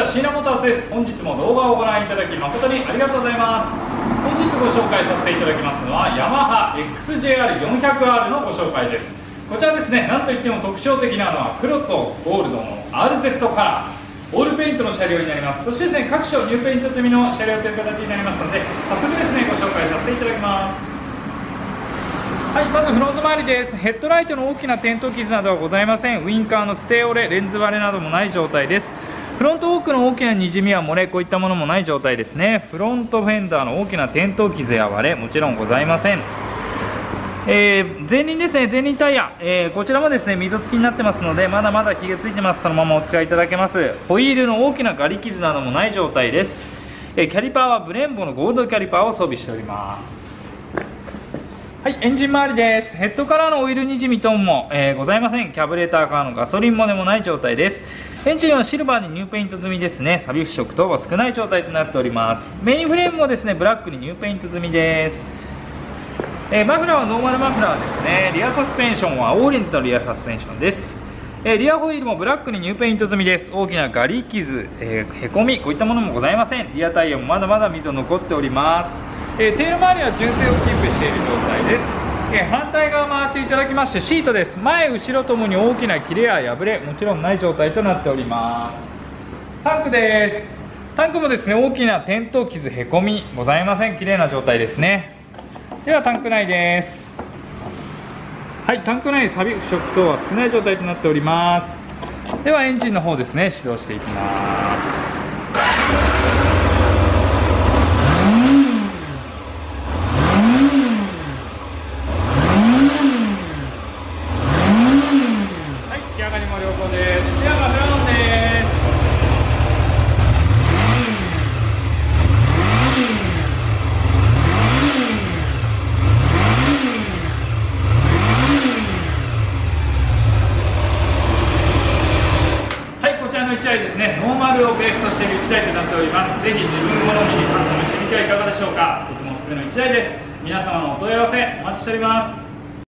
はシーナモーターズです。本日も動画をご覧いただき誠にありがとうございます。本日ご紹介させていただきますのはヤマハ XJR400R のご紹介です。こちらですね、なんといっても特徴的なのは黒とゴールドの RZ カラーオールペイントの車両になります。そしてですね、各種ニューペイント済みの車両という形になりますので、早速ですね、ご紹介させていただきます。はい、まずフロント周りです。ヘッドライトの大きな点灯傷などはございません。ウインカーのステーオレ、レンズ割れなどもない状態です。フロントオークの大きなにじみや漏れ、こういったものもない状態ですね。フロントフェンダーの大きな点灯傷や割れ、もちろんございません。前輪ですね、前輪タイヤ、こちらもですね溝付きになってますので、まだまだひげついてます。そのままお使いいただけます。ホイールの大きなガリ傷などもない状態です。キャリパーはブレンボのゴールドキャリパーを装備しております。はい、エンジン周りです。ヘッドからのオイルにじみ等も、ございません。キャブレーターからのガソリン漏れもない状態です。エンジンはシルバーにニューペイント済みですね。錆腐色等は少ない状態となっております。メインフレームもですねブラックにニューペイント済みです。マフラーはノーマルマフラーですね。リアサスペンションはオーリエントのリアサスペンションです。リアホイールもブラックにニューペイント済みです。大きなガリ傷、へこみ、こういったものもございません。リアタイヤもまだまだ溝残っております。テール周りは純正をキープしている状態です。反対側回っていただきましてシートです。前後ろともに大きな切れや破れ、もちろんない状態となっております。タンクです。タンクもですね大きな転倒傷、へこみございません。綺麗な状態ですね。ではタンク内です。はい、タンク内錆腐食等は少ない状態となっております。ではエンジンの方ですね始動していきます。1台ですね、ノーマルをベースとしている1台となっております。ぜひ自分好みにカスタムしてみてはいかがでしょうか。とてもおすすめの1台です。皆様のお問い合わせお待ちしております。